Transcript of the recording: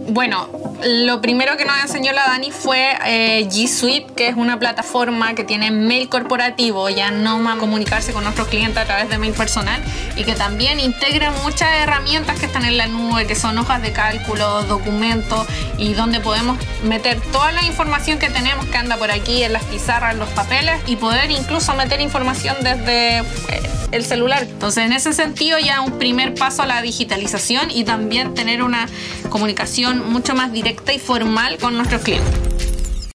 Bueno, lo primero que nos enseñó la Dani fue G Suite, que es una plataforma que tiene mail corporativo, ya no más comunicarse con nuestros clientes a través de mail personal, y que también integra muchas herramientas que están en la nube, que son hojas de cálculo, documentos, y donde podemos meter toda la información que tenemos que anda por aquí en las pizarras, los papeles, y poder incluso meter información desde el celular. Entonces, en ese sentido, ya un primer paso a la digitalización y también tener una comunicación mucho más directa y formal con nuestros clientes.